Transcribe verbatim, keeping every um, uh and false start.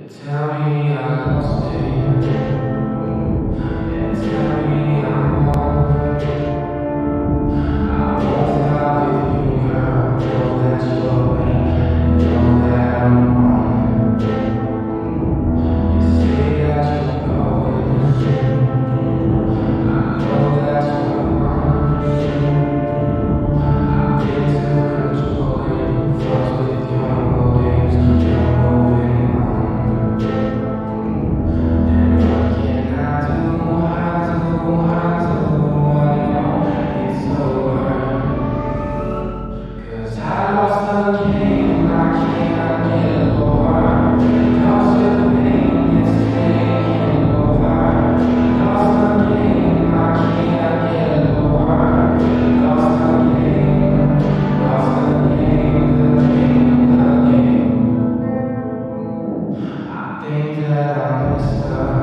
Tell me I lost it. Yeah, tell me I'm wrong. I won't lie with you, girl. Know that you're right. Know that I'm wrong. You say that you're going. I know that you're wrong. I've been too controlling. Fucked with your motives. You're moving on. I think that I messed up.